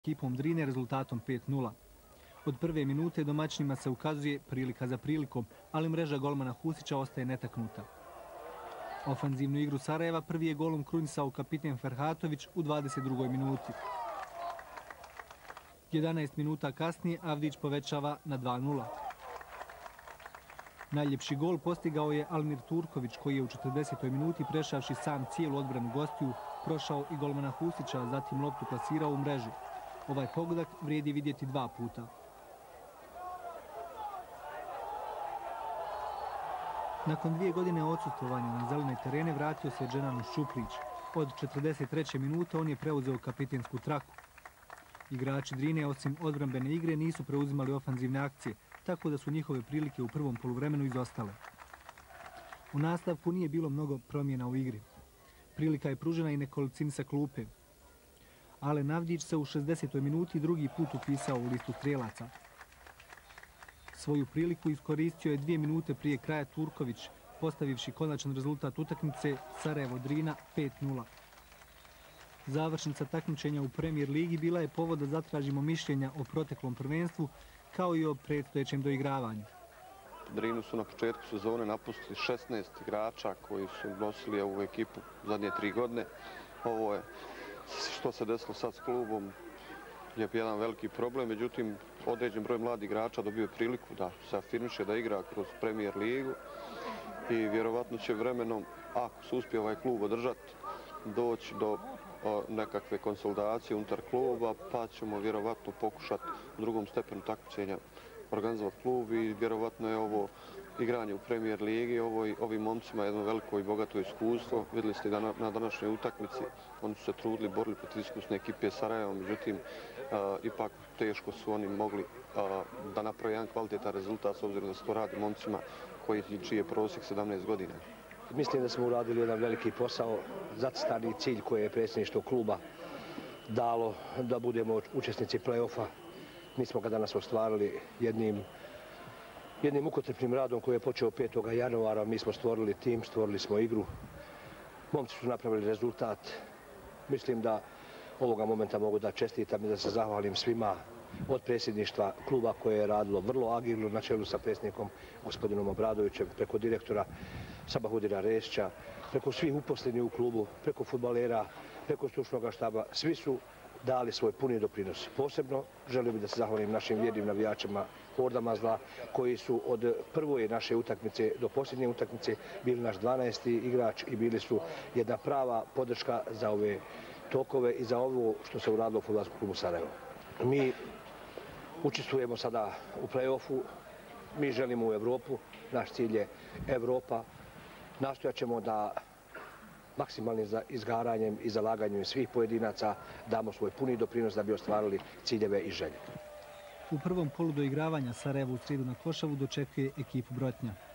ekipom Drine rezultatom 5:0. Od prve minute domaćinima se ukazuje prilika za prilikom, ali mreža golmana Husića ostaje netaknuta. Ofanzivnu igru Sarajeva prvi je golom krunisao kapiten Ferhatović u 22. minuti. 11 minuta kasnije Avdić povećava na 2:0. Najljepši gol postigao je Almir Turković, koji je u 40. minuti, prešavši sam cijelu odbranu gostiju, prošao i golmana Husića, a zatim loptu plasirao u mreži. Ovaj pogodak vrijedi vidjeti 2 puta. Nakon 2 godine odsustvovanja na zelene terene vratio se Dženano Šuplić. Od 43. minute on je preuzeo kapitensku traku. Igrači Drine, osim odbrambene igre, nisu preuzimali ofanzivne akcije, tako da su njihove prilike u prvom poluvremenu izostale. U nastavku nije bilo mnogo promjena u igri. Prilika je pružena i nekolicini sa klupe. Alen Avdić se u 60. minuti drugi put upisao u listu strijelaca. Svoju priliku iskoristio je 2 minute prije kraja Turković, postavivši konačan rezultat utakmice Sarajevo-Drina 5:0. Završnica takmičenja u Premier ligi bila je povod da zatražimo mišljenja o proteklom prvenstvu, kao i o predstojećem doigravanju. Drinu su na početku sezone napustili 16 igrača koji su nosili ovu ekipu zadnje 3 godine. Ovo je što se desilo sad s klubom je jedan veliki problem, međutim određen broj mladih igrača dobio priliku da se afirmiše, da igra kroz Premier ligu i vjerovatno će vremenom, ako se uspije ovaj klub održati, doći do nekakve konsolidacije unutar kluba, pa ćemo vjerovatno pokušati u drugom stepenu takmičenja organizovati klub i vjerovatno je ovo igranje u Premier ligi, ovim momcima jedno veliko i bogato iskustvo. Vidjeli ste da na današnjoj utakmici oni su se trudili, borili protiv iskusne ekipe Sarajeva, međutim ipak teško su oni mogli da naprave jedan kvalitetan rezultat s obzirom da se to radi momcima čiji je prosjek 17 godina. Mislim da smo uradili jedan veliki posao, zacrtani cilj koji je predsjedništvo kluba dalo da budemo učesnici play-offa. Mi smo ga danas ostvarili jednim mukotrpnim radom koji je počeo 5. januara. Mi smo stvorili tim, stvorili smo igru. Momci su napravili rezultat. Mislim da ovoga momenta mogu da čestitam i da se zahvalim svima od predsjedništva kluba koje je radilo vrlo agilno na čelu sa predsjednikom gospodinom Obradovićem, preko direktora Sabahudina Resića, preko svih uposlenih u klubu, preko fudbalera, preko stručnog štaba. Svi su dali svoj puni doprinos. Posebno želio bih da se zahvalim našim vjernim navijačima Hordama zla, koji su od prve naše utakmice do posljednje utakmice bili naš 12. igrač i bili su jedna prava podrška za ove tokove i za ovo što se uradilo u Fudbalskom klubu Sarajevo. Mi učestvujemo sada u play-offu, mi želimo u Evropu, naš cilj je Evropa. Nastojat ćemo da maksimalnim izgaranjem i zalaganjem svih pojedinaca damo svoj puni doprinos da bi ostvarili ciljeve i želje. U prvom polu doigravanja Sarajevo u srijedu na Košavu dočekuje ekipu Brotnja.